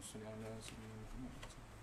صل على سيدنا محمد.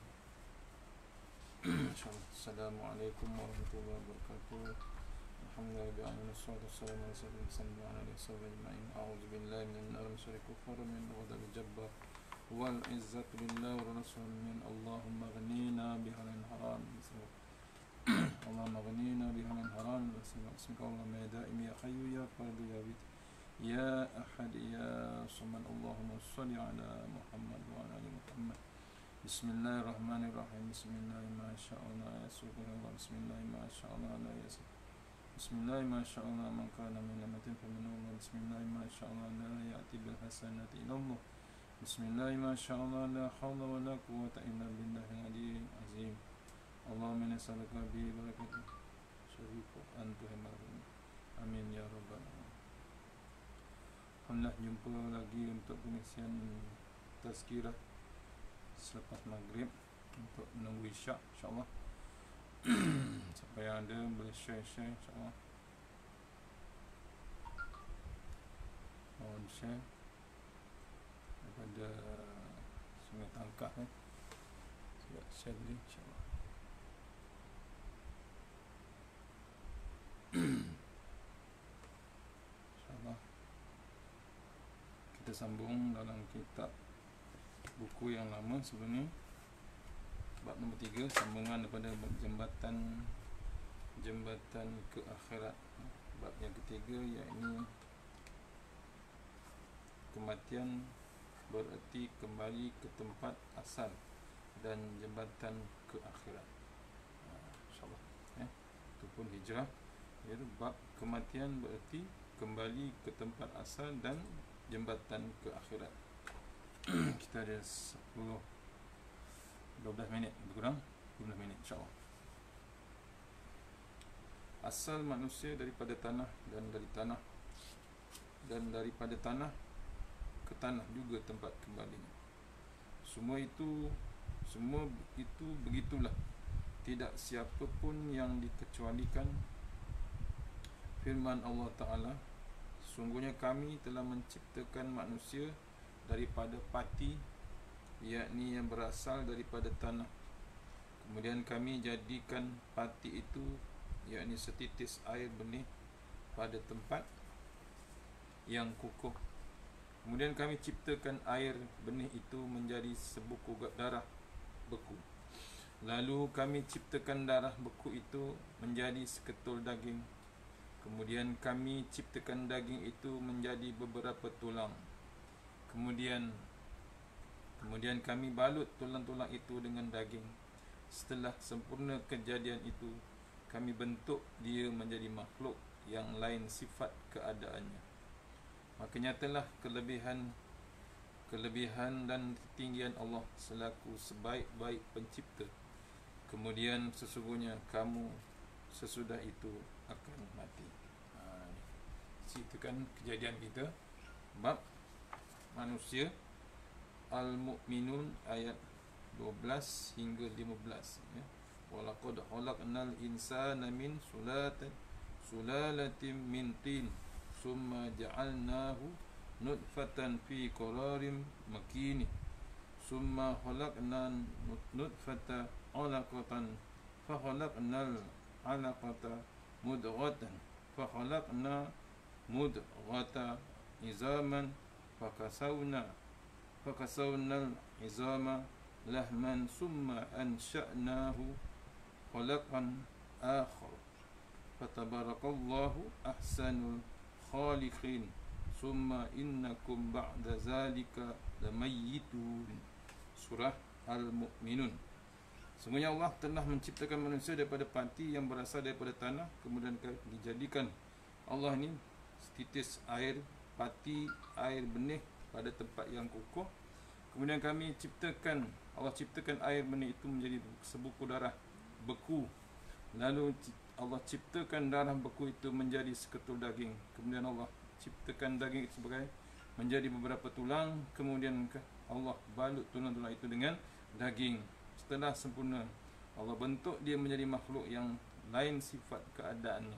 Assalamualaikum warahmatullahi wabarakatuh. Alhamdulillah wassalatu wassalamu ala sayyidina Muhammad wa ala alihi wasallam. A'udzu billahi minan nar min syarri kufar min ghadabil jabbar wal izzatu billahi wa rasulih min Allahumma ghnina bihalal haram. Allahumma ghnina bihalal haram. Bismika Allahumma ya daim ya hayyu ya qayyum ya wid ya ahad ya samad. Allahumma shalli ala Muhammad wa ala ali Muhammad. Bismillahirrahmanirrahim. Bismillahirrahmanirrahim. Bismillahirrahmanirrahim. Bismillahirrahmanirrahim. Man kana min amatin fa min Allah. Bismillahirrahmanirrahim. La ya'ti bil hasanati illa Allah. Bismillahirrahmanirrahim. La hawla wa la quwwata illa billahil aliyyil azim. Allahumma inna nas'aluka bi barakati syarif Quran Tuhan. Amin ya rabbal alamin. Alhamdulillah, jumpa lagi untuk pengisian tazkirah selepas maghrib untuk menunggu isyak, insyaAllah. Siapa yang ada boleh share insyaAllah. Mohon share daripada Sungai Tangkah Saya share dulu insyaAllah. InsyaAllah kita sambung dalam kitab buku yang lama sebelum ni, bab nombor 3, sambungan daripada jembatan ke akhirat. Bab yang ketiga iaitu kematian bererti kembali ke tempat asal dan jembatan ke akhirat. InsyaAllah itu pun hijrah, iaitu bab kematian bererti kembali ke tempat asal dan jembatan ke akhirat. Kita ada 12 minit lebih kurang, 12 minit insyaAllah. Asal manusia daripada tanah dan dari tanah, dan daripada tanah ke tanah juga tempat kembalinya. Semua itu begitulah, tidak siapa pun yang dikecualikan. Firman Allah Ta'ala, sungguhnya kami telah menciptakan manusia daripada pati, yakni yang berasal daripada tanah. Kemudian kami jadikan pati itu, yakni setitis air benih, pada tempat yang kukuh. Kemudian kami ciptakan air benih itu menjadi sebuku darah beku. Lalu kami ciptakan darah beku itu menjadi seketul daging. Kemudian kami ciptakan daging itu menjadi beberapa tulang. Kemudian kami balut tulang-tulang itu dengan daging. Setelah sempurna kejadian itu, kami bentuk dia menjadi makhluk yang lain sifat keadaannya. Maka nyatalah kelebihan dan ketinggian Allah selaku sebaik-baik pencipta. Kemudian sesungguhnya kamu sesudah itu akan mati. Itu kan kejadian kita, bab manusia, Al-Mu'minun ayat 12 hingga 15 ya. Walaqad khalaqnal insana min sulalatin min tin summa ja'alnahu nutfatan fi qararin makin summa khalaqnan nutfata 'alaqatan fa khalaqnal 'alaqata mudghatan fa khalaqna mudghata izaman fakasawna izama lahman summa ansha'nahu khalaqan akhar fatabarakallahu ahsanul khaliqin summa innakum ba'da zalika lamayyitun. Surah Al-Mu'minun. Sungguhnya Allah telah menciptakan manusia daripada pati yang berasal daripada tanah. Kemudian dijadikan Allah ni setitis air, pati air benih pada tempat yang kukuh. Kemudian Allah ciptakan air benih itu menjadi sebuku darah beku. Lalu Allah ciptakan darah beku itu menjadi seketul daging. Kemudian Allah ciptakan daging itu sebagai menjadi beberapa tulang. Kemudian Allah balut tulang-tulang itu dengan daging. Setelah sempurna, Allah bentuk dia menjadi makhluk yang lain sifat keadaannya,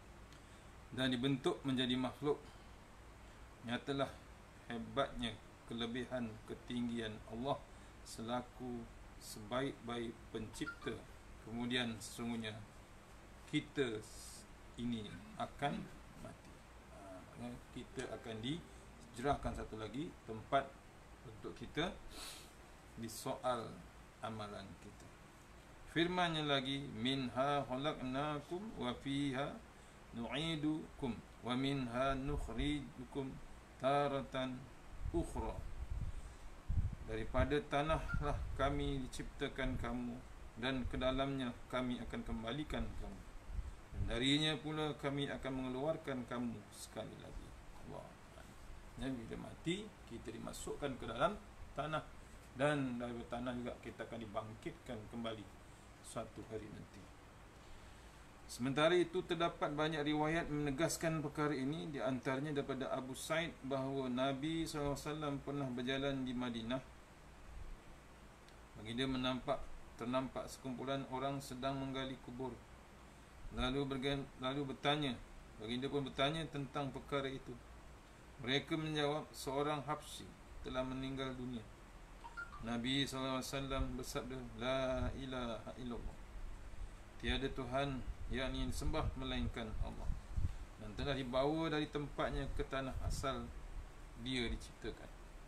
dan dibentuk menjadi makhluk. Nyatalah hebatnya kelebihan ketinggian Allah selaku sebaik-baik pencipta. Kemudian sesungguhnya kita ini akan mati. Kita akan dijerahkan satu lagi tempat untuk kita disoal amalan kita. Firman-Nya lagi, minha khalaqnakum wa fiha nu'idukum wa minha nukhrijukum taratan ukhra. Daripada tanahlah kami diciptakan kamu, dan ke dalamnya kami akan kembalikan kamu, dan darinya pula kami akan mengeluarkan kamu sekali lagi. Allah. Dan bila mati, kita dimasukkan ke dalam tanah, dan dari tanah juga kita akan dibangkitkan kembali suatu hari nanti. Sementara itu terdapat banyak riwayat menegaskan perkara ini, di antaranya daripada Abu Sa'id bahawa Nabi SAW pernah berjalan di Madinah. Bagi dia ternampak sekumpulan orang sedang menggali kubur. Lalu bertanya, baginda pun bertanya tentang perkara itu. Mereka menjawab, seorang Habsyi telah meninggal dunia. Nabi SAW bersabda, la ilaha illallah, tiada Tuhan yang disembah melainkan Allah, dan telah dibawa dari tempatnya ke tanah asal dia diciptakan.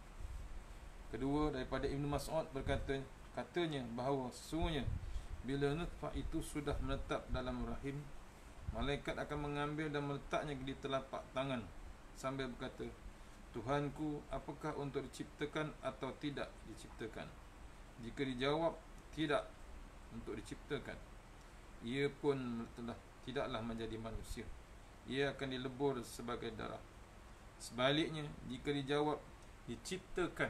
Kedua, daripada Ibnu Mas'ud katanya bahawa sesungguhnya bila nutfah itu sudah menetap dalam rahim, malaikat akan mengambil dan meletaknya di telapak tangan sambil berkata, Tuhanku, apakah untuk diciptakan atau tidak diciptakan? Jika dijawab tidak untuk diciptakan, ia pun tidaklah menjadi manusia. Ia akan dilebur sebagai darah. Sebaliknya, jika dijawab diciptakan,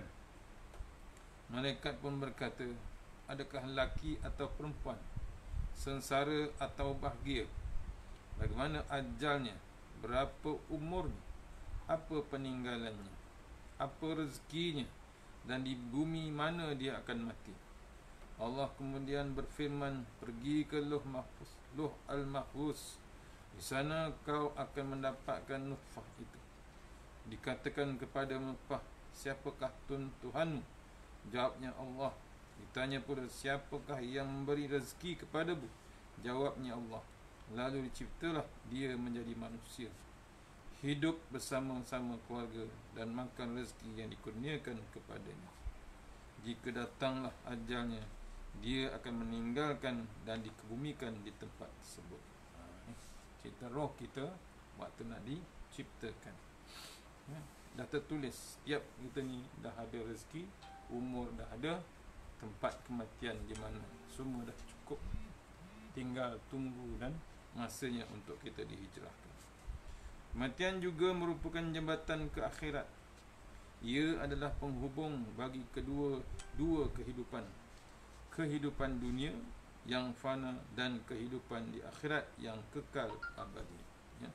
malaikat pun berkata, adakah lelaki atau perempuan, sengsara atau bahagia, bagaimana ajalnya, berapa umurnya, apa peninggalannya, apa rezekinya, dan di bumi mana dia akan mati. Allah kemudian berfirman, pergi ke Luh al-Mahfuz, di sana kau akan mendapatkan nutfah itu. Dikatakan kepada nutfah, siapakah Tuhanmu? Jawabnya Allah. Ditanya pula, siapakah yang memberi rezeki kepadamu? Jawabnya Allah. Lalu diciptalah dia menjadi manusia, hidup bersama-sama keluarga dan makan rezeki yang dikurniakan kepadanya. Jika datanglah ajalnya, dia akan meninggalkan dan dikebumikan di tempat tersebut. Cerita roh kita waktu nak diciptakan, dah tertulis setiap kita ni dah ada rezeki, umur dah ada, tempat kematian di mana, semua dah cukup, tinggal tunggu dan masanya untuk kita dihijrahkan. Kematian juga merupakan jambatan ke akhirat. Ia adalah penghubung bagi dua kehidupan. Kehidupan dunia yang fana dan kehidupan di akhirat yang kekal abadi. Ya.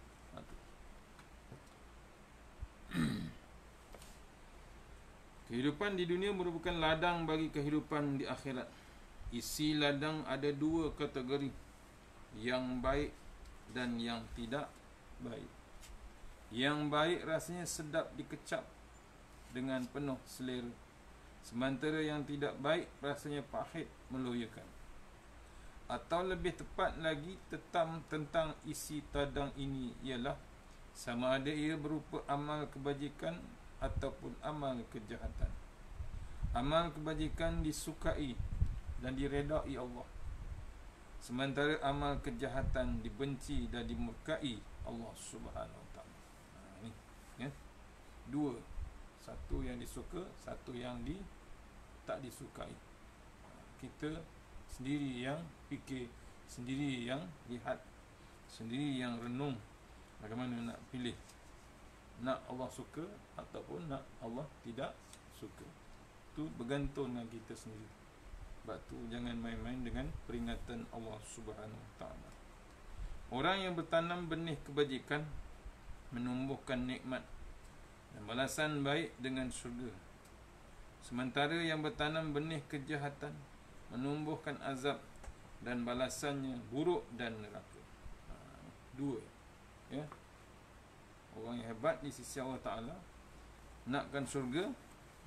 Kehidupan di dunia merupakan ladang bagi kehidupan di akhirat. Isi ladang ada dua kategori, yang baik dan yang tidak baik. Yang baik rasanya sedap dikecap dengan penuh selera, sementara yang tidak baik rasanya pahit meloyakan. Atau lebih tepat lagi, tentang isi ladang ini ialah sama ada ia berupa amal kebajikan ataupun amal kejahatan. Amal kebajikan disukai dan diredai Allah, sementara amal kejahatan dibenci dan dimurkai Allah Subhanahu Wa Taala. Ini ya, dua, satu yang disuka, satu yang tak disukai. Kita sendiri yang fikir, sendiri yang lihat, sendiri yang renung bagaimana nak pilih, nak Allah suka ataupun nak Allah tidak suka. Itu bergantung dengan kita sendiri. Sebab tu jangan main-main dengan peringatan Allah Subhanahu Wa Taala. Orang yang bertanam benih kebajikan menumbuhkan nikmat dan balasan baik dengan syurga, sementara yang bertanam benih kejahatan menumbuhkan azab dan balasannya buruk dan neraka. Dua, ya. Orang yang hebat di sisi Allah Ta'ala nakkan syurga,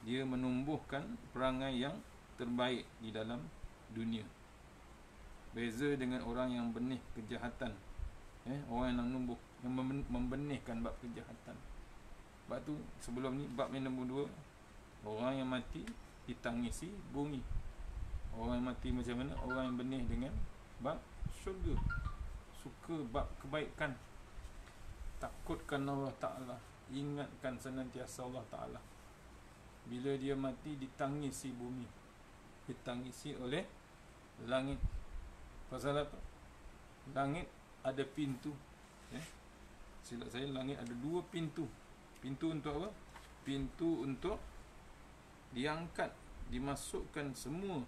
dia menumbuhkan perangai yang terbaik di dalam dunia. Beza dengan orang yang benih kejahatan, orang yang menumbuh, yang membenihkan bab kejahatan. Sebab tu sebelum ni bab yang nombor 2, orang yang mati ditangisi bumi. Orang yang mati macam mana? Orang yang benih dengan bab syurga, suka bab kebaikan, takutkan Allah Ta'ala, ingatkan senantiasa Allah Ta'ala. Bila dia mati ditangisi bumi, ditangisi oleh langit. Pasal apa? Langit ada pintu, silap saya, langit ada 2 pintu. Pintu untuk apa? Pintu untuk diangkat, dimasukkan semua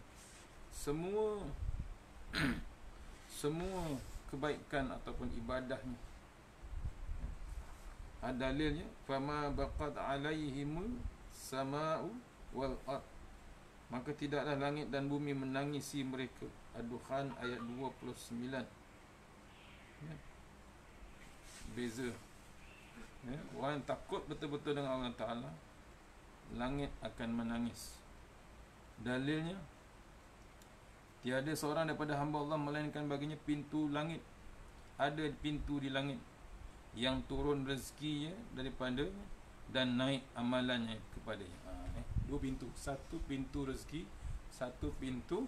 semua kebaikan ataupun ibadahnya. Dalilnya, fama baqad alaihimul sama'u wal ard, maka tidaklah langit dan bumi menangisi mereka. Ad-Dukhan ayat 29. Beza. Orang yang takut betul-betul dengan Allah Ta'ala, langit akan menangis. Dalilnya, tiada seorang daripada hamba Allah melainkan baginya pintu langit. Ada pintu di langit yang turun rezekinya daripadanya dan naik amalannya kepadanya. 2 pintu. Satu pintu rezeki, satu pintu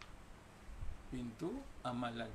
amalan.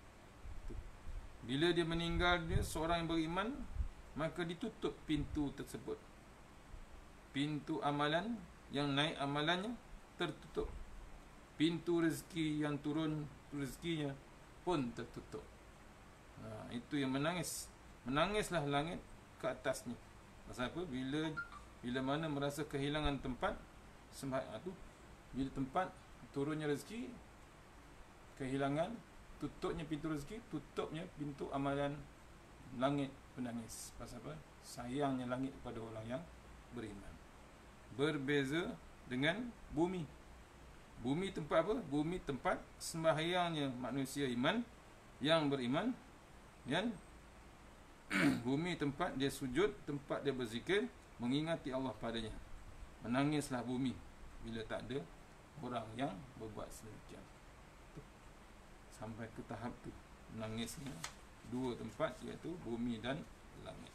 Bila dia meninggal, dia seorang yang beriman, maka ditutup pintu tersebut. Pintu amalan yang naik amalannya tertutup. Pintu rezeki yang turun rezekinya pun tertutup. Itu yang menangis. Menangislah langit ke atasnya. Pasal apa? Bila mana merasa kehilangan tempat sembahyang tu, bila tempat turunnya rezeki, kehilangan, tutupnya pintu rezeki, tutupnya pintu amalan, langit menangis. Pasal apa? Sayangnya langit kepada orang yang beriman. Berbeza dengan bumi. Bumi tempat apa? Bumi tempat sembahyangnya manusia iman yang beriman. Yang bumi tempat dia sujud, tempat dia berzikir, mengingati Allah padanya. Menangislah bumi bila tak ada orang yang berbuat sedemikian. Sampai ke tahap tu, menangisnya 2 tempat, iaitu bumi dan langit.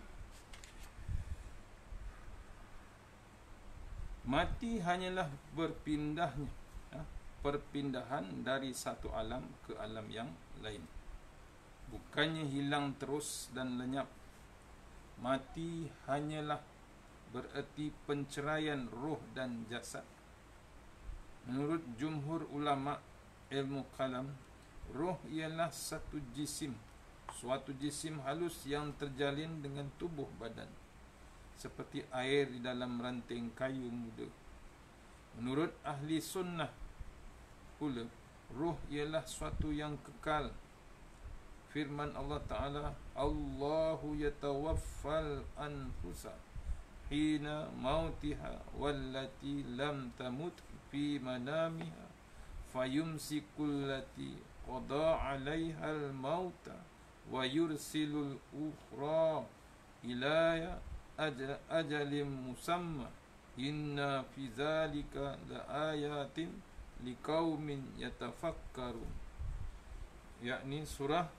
Mati hanyalah berpindahnya, perpindahan dari satu alam ke alam yang lain, bukannya hilang terus dan lenyap. Mati hanyalah bererti penceraian roh dan jasad. Menurut jumhur ulama ilmu kalam, roh ialah satu jisim, suatu jisim halus yang terjalin dengan tubuh badan, seperti air di dalam ranting kayu muda. Menurut ahli sunnah pula, roh ialah suatu yang kekal. Firman Allah Ta'ala, Allahu yatawaffal anfusa hina mautiha wallati lam tamut fi manamiha fayumsikul lati qada 'alaiha al-mauta wa yursilul ukhra ila ajalin musamma inna fi zalika laayatin liqaumin yatafakkarun. Yakni surah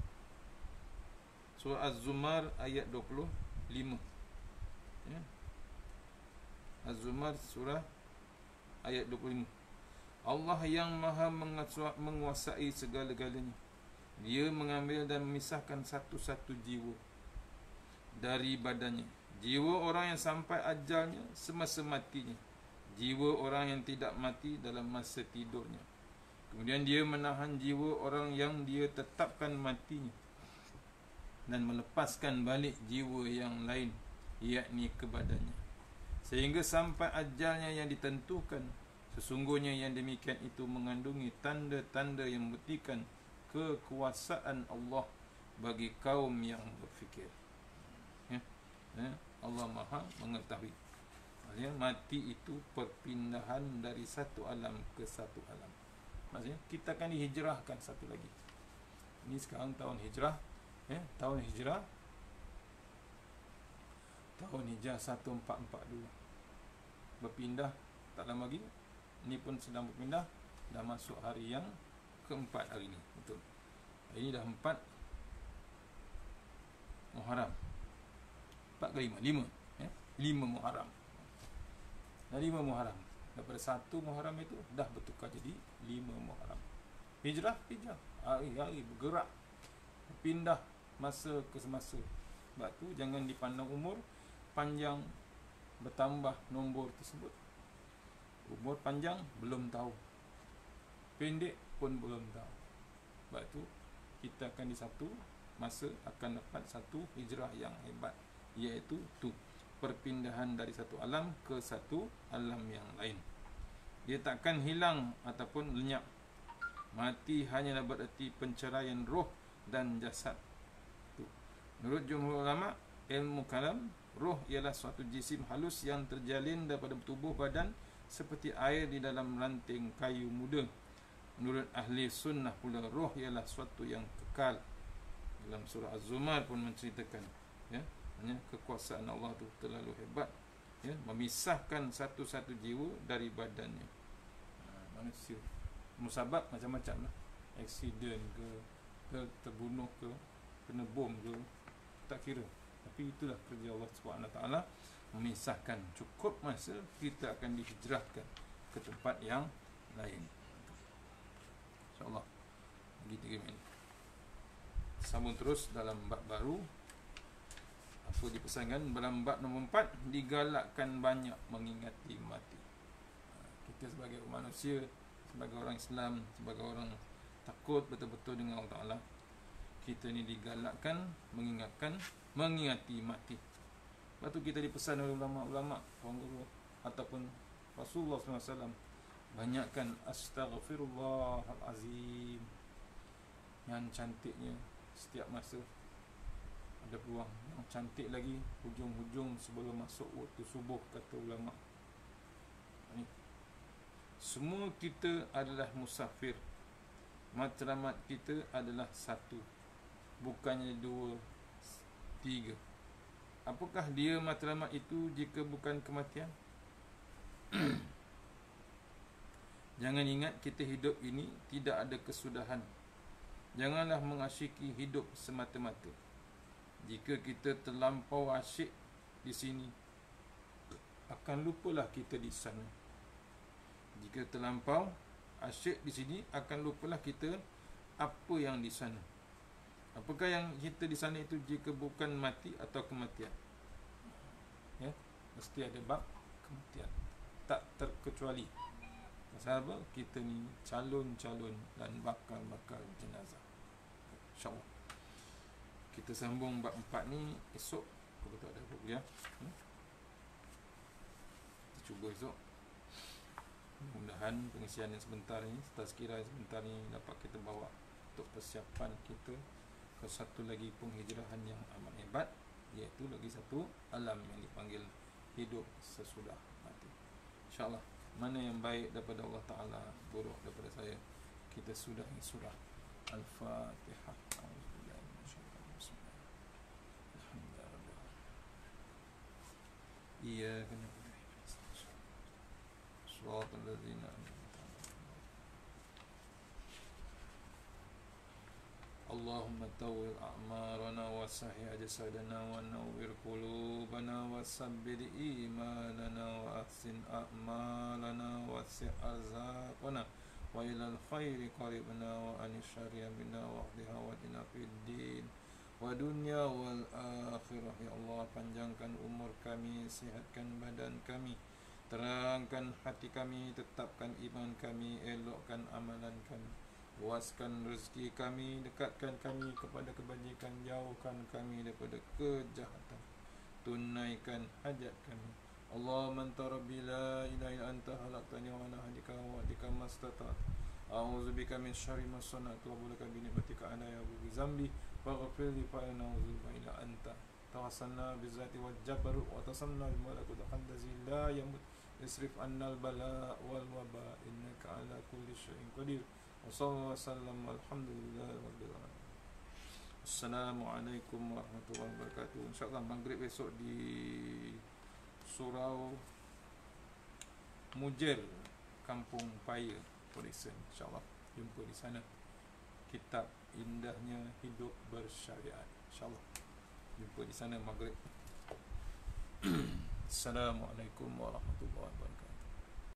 Az-Zumar ayat 25. Az-Zumar surah ayat 25. Allah yang maha menguasai segala-galanya, Dia mengambil dan memisahkan satu-satu jiwa dari badannya. Jiwa orang yang sampai ajalnya semasa matinya, jiwa orang yang tidak mati dalam masa tidurnya. Kemudian Dia menahan jiwa orang yang Dia tetapkan matinya dan melepaskan balik jiwa yang lain, yakni ke badannya, sehingga sampai ajalnya yang ditentukan. Sesungguhnya yang demikian itu mengandungi tanda-tanda yang membuktikan kekuasaan Allah bagi kaum yang berfikir. Allah maha mengetahui. Mati itu perpindahan dari satu alam ke satu alam. Maksudnya kita akan dihijrahkan satu lagi. Ini sekarang tahun hijrah, tahun hijrah 1442. berpindah tak lama lagi. Ini pun sedang berpindah, dah masuk hari yang keempat hari ini. Betul. Ini dah 4 Muharram. 4 ke 5? 5. 5 Muharram. Dah 5 Muharram. Daripada 1 Muharram itu dah bertukar jadi 5 Muharram. Hijrah. Hari-hari bergerak, pindah masa ke semasa. Sebab tu jangan dipandang umur panjang bertambah nombor tersebut. Umur panjang belum tahu, pendek pun belum tahu. Sebab tu kita akan di satu masa akan dapat satu hijrah yang hebat, iaitu tu perpindahan dari satu alam ke satu alam yang lain. Dia takkan hilang ataupun lenyap. Mati hanyalah bererti penceraian roh dan jasad. Tu. Menurut jumhur ulama ilmu kalam, roh ialah suatu jisim halus yang terjalin daripada tubuh badan seperti air di dalam ranting kayu muda. Menurut ahli sunnah pula, roh ialah suatu yang kekal. Dalam surah Az-Zumar pun menceritakan, ya, hanya kekuasaan Allah tu terlalu hebat, ya, memisahkan satu-satu jiwa dari badannya. Manusia musabab macam-macam lah, aksiden ke terbunuh ke, kena bom ke, tak kira. Tapi itulah kerja Allah SWT, memisahkan. Cukup masa kita akan dihijrahkan ke tempat yang lain. InsyaAllah lagi 3 minit. Sambung terus dalam bab baru. Apa dipesankan dalam bab nombor 4? Digalakkan banyak mengingati mati. Kita sebagai manusia, sebagai orang Islam, sebagai orang takut betul-betul dengan Allah Ta'ala, kita ni digalakkan mengingati mati. Lepas tu kita dipesan oleh ulama-ulama, orang guru ataupun Rasulullah SAW, banyakkan astaghfirullahalazim. Yang cantiknya setiap masa ada peluang. Yang cantik lagi hujung-hujung sebelum masuk waktu subuh, kata ulama. Semua kita adalah musafir. Matlamat kita adalah satu, bukannya 2, 3. Apakah dia matlamat itu jika bukan kematian? Jangan ingat kita hidup ini tidak ada kesudahan. Janganlah mengasyiki hidup semata-mata. Jika kita terlampau asyik di sini, akan lupalah kita di sana. Jika terlampau asyik di sini, akan lupalah kita apa yang di sana. Apakah yang kita di sana itu jika bukan mati atau kematian? Ya, mesti ada bab kematian, tak terkecuali. Pasal apa? Kita ni calon-calon dan bakal-bakal jenazah. InsyaAllah kita sambung bab 4 ni esok. Kalau tak ada apa ya, kita cuba esok. Mudah-mudahan pengisian yang sebentar ni, tazkirah yang sebentar ni dapat kita bawa untuk persiapan kita ke satu lagi penghijrahan yang amat hebat, iaitu lagi satu alam yang dipanggil hidup sesudah mati. InsyaAllah, mana yang baik daripada Allah Ta'ala, buruk daripada saya, kita sudahi surah Al-Fatihah. Iyyaka na'budu wa iyyaka nasta'in. Shiratal ladzina an'amta 'alaihim. Allahumma tawwil a'marana wa sahih ajsadana wa nawwir qulubana wa sabbir imanana wa ahsin a'malana wa si' arzaqana wa ilal khairi qaribna wa anish syarri minna wa ahdiha wa dina fid din wa dunya wal akhirah. Ya Allah, panjangkan umur kami, sihatkan badan kami, terangkan hati kami, tetapkan iman kami, elokkan amalan kami, luaskan rezeki kami, dekatkan kami kepada kebajikan, jauhkan kami daripada kejahatan, tunaikan hajat kami. Allahumma anta rabbi la ilaha illa anta khalaqtani wa ana abduka wa abduka mastata'tu. A'udzubika min syarri ma sana'tu wa a'udzubika bi ni'matika alayya wa bi zambi faghfir li fa innahu illa anta. Tawassalna bi zati wal jabarut wa tasanna bi malakut allazi la yamut isrif anna al bala wal waba innaka ala kulli syai'in qadir. Wa sallallahu wasallam alhamdulillahi rabbil alamin. Assalamualaikum warahmatullahi wabarakatuh. InsyaAllah maghrib besok di surau Mujir, Kampung Paya, Purison. InsyaAllah jumpa di sana. Kitab Indahnya Hidup Bersyariat. InsyaAllah jumpa di sana maghrib. Assalamualaikum warahmatullahi wabarakatuh.